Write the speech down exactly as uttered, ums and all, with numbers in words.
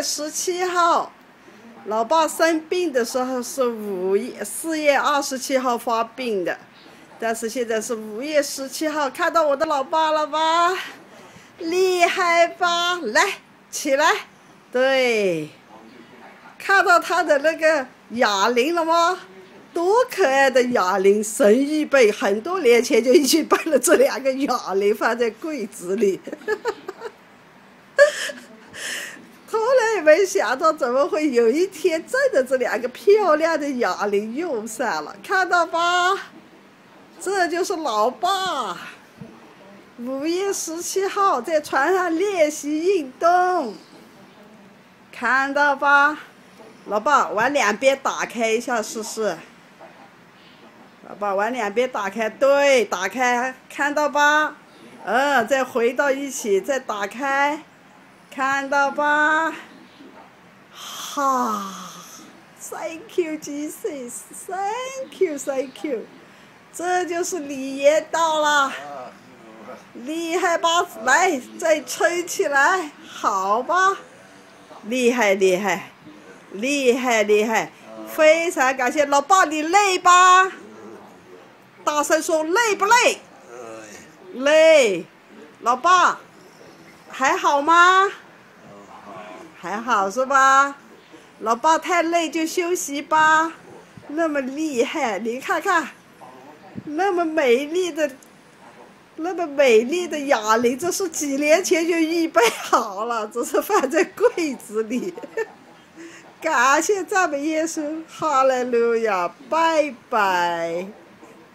十七号，老爸生病的时候是五月四月二十七号发病的，但是现在是五月十七号，看到我的老爸了吧？厉害吧？来，起来，对，看到他的那个哑铃了吗？多可爱的哑铃，神预备，很多年前就已经备了这两个哑铃放在柜子里。从来也没想到怎么会有一天真的这两个漂亮的哑铃用上了，看到吧？这就是老爸。五月十七号在床上练习运动，看到吧？老爸往两边打开一下试试。老爸往两边打开，对，打开，看到吧？嗯，再回到一起，再打开，看到吧？哈 ，Thank you Jesus，Thank you，Thank you， 这就是礼爷到了，厉害吧？来，再吹起来，好吧？厉害厉害，厉害厉害，非常感谢老爸，你累吧？大声说累不累？累，老爸，还好吗？还好是吧？老爸太累就休息吧。那么厉害，你看看，那么美丽的，那么美丽的哑铃，这是几年前就预备好了，只是放在柜子里。感谢赞美耶稣，哈利路亚，拜拜。